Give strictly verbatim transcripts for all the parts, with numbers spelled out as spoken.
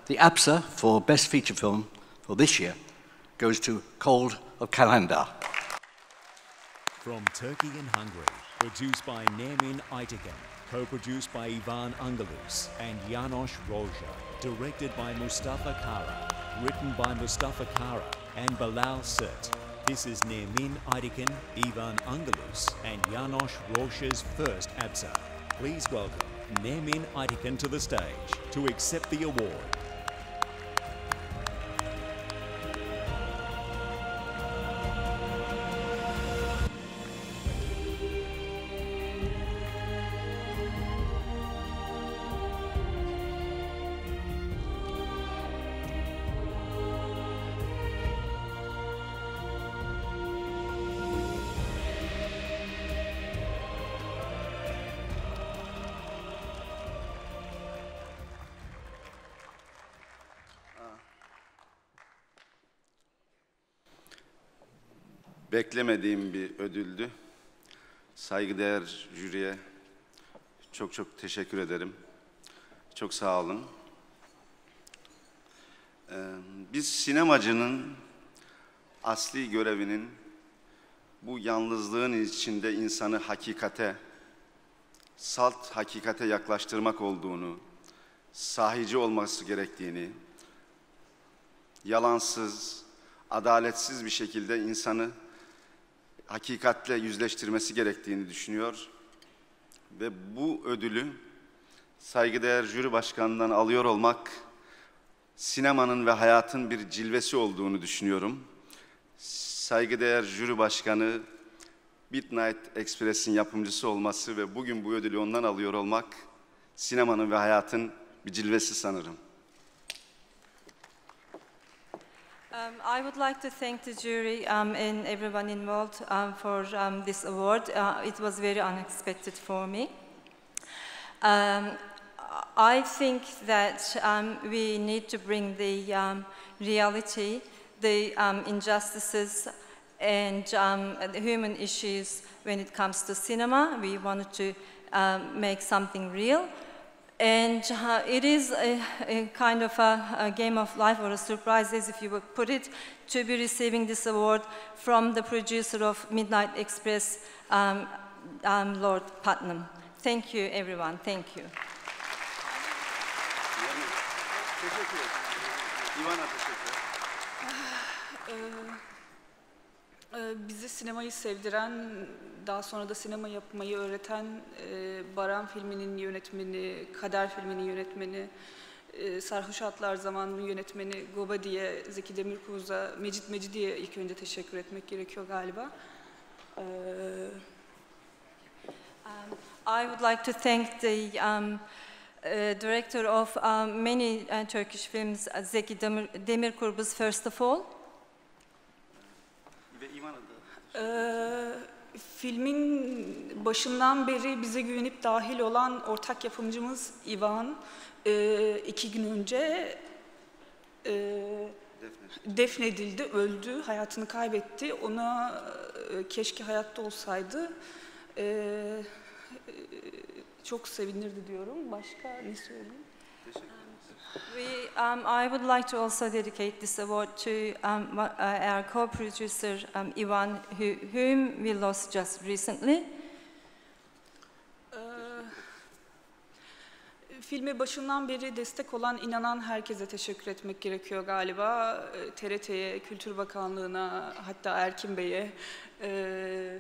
the APSA for Best Feature Film for this year goes to Cold of Kalandar. From Turkey and Hungary, produced by Nermin Aytekin, co-produced by Angelusz and János Rózsa, directed by Mustafa Kara, written by Mustafa Kara and Bilal Sırt. This is Nermin Aytekin, Angelusz and János Rózsa's first APSA. Please welcome Nermin Aytekin to the stage to accept the award. Beklemediğim bir ödüldü. Saygıdeğer jüriye çok çok teşekkür ederim. Çok sağ olun. Ee, biz sinemacının asli görevinin bu yalnızlığın içinde insanı hakikate, salt hakikate yaklaştırmak olduğunu, sahici olması gerektiğini, yalansız, adaletsiz bir şekilde insanı hakikatle yüzleştirmesi gerektiğini düşünüyor ve bu ödülü saygıdeğer jüri başkanından alıyor olmak sinemanın ve hayatın bir cilvesi olduğunu düşünüyorum. Saygıdeğer jüri başkanı Midnight Express'in yapımcısı olması ve bugün bu ödülü ondan alıyor olmak sinemanın ve hayatın bir cilvesi sanırım. Um, I would like to thank the jury um, and everyone involved um, for um, this award. Uh, it was very unexpected for me. Um, I think that um, we need to bring the um, reality, the um, injustices and um, the human issues when it comes to cinema. We wanted to um, make something real. And uh, it is a, a kind of a, a game of life or a surprise, as if you would put it, to be receiving this award from the producer of Midnight Express, um, um, Lord Putnam. Thank you, everyone. Thank you. Bizi sinemayı sevdiren, daha sonra da sinema yapmayı öğreten e, Baran filminin yönetmeni, Kader filminin yönetmeni, e, Sarhoş Atlar Zamanı'nın yönetmeni Gobadi'ye, Zeki Demirkubuz'a, Mecit Mecidi'ye ilk önce teşekkür etmek gerekiyor galiba. E, um, I would like to thank the um, uh, director of um, many uh, Turkish films, uh, Zeki Demir Demirkubuz, first of all. Ee, filmin başından beri bize güvenip dahil olan ortak yapımcımız Ivan e, iki gün önce e, defnedildi, öldü, hayatını kaybetti. Ona e, keşke hayatta olsaydı. E, e, çok sevinirdi diyorum. Başka ne söyleyeyim? We, um, I would like to also dedicate this award to um, uh, our co-producer um, Ivan, who, whom we lost just recently. Ee, filme başından beri destek olan, inanan herkese teşekkür etmek gerekiyor galiba. T R T'ye, Kültür Bakanlığı'na, hatta Erkin Bey'e. E,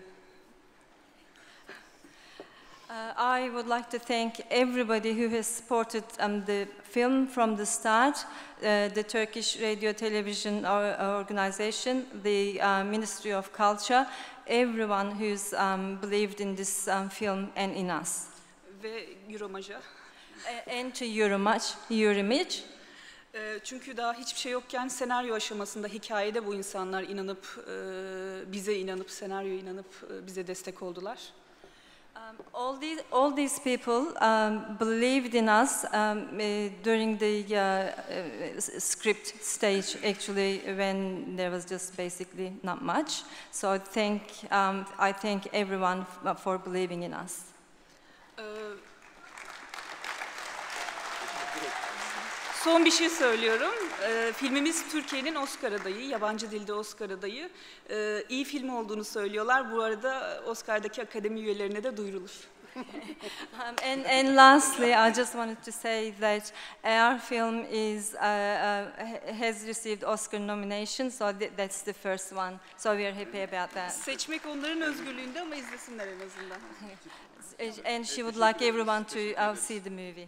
Uh, I would like to thank everybody who has supported um, the film from the start, uh, the Turkish Radio Television Organization, the uh, Ministry of Culture, everyone who's um, believed in this um, film and in us. Ve Euromaj'a. And to Euromaj, Euromage. Çünkü daha hiçbir şey yokken senaryo aşamasında, hikayede bu insanlar inanıp, bize inanıp, senaryoya inanıp bize destek oldular. Um, all these all these people um, believed in us um, uh, during the uh, uh, script stage, actually, when there was just basically not much. So I thank um, I thank everyone for believing in us. Son bir şey söylüyorum. Ee, filmimiz Türkiye'nin Oscar adayı, yabancı dilde Oscar adayı. Ee, iyi film olduğunu söylüyorlar. Bu arada Oscar'daki akademi üyelerine de duyurulur. um, and, and lastly, I just wanted to say that our film is uh, uh, has received Oscar nomination, so th that's the first one. So we are happy about that. Seçmek onların özgürlüğünde ama izlesinler en azından. And she would like everyone to uh, see the movie.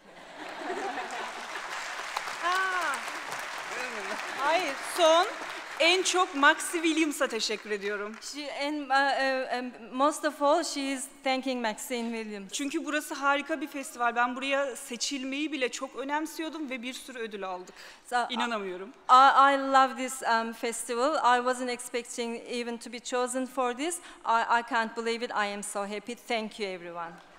Hayır, son. En çok Maxi Williams'a teşekkür ediyorum. She, and uh, uh, um, most of all, she is thanking Maxine Williams. Çünkü burası harika bir festival. Ben buraya seçilmeyi bile çok önemsiyordum ve bir sürü ödül aldık. So, İnanamıyorum. I, I love this um, festival. I wasn't expecting even to be chosen for this. I, I can't believe it. I am so happy. Thank you, everyone.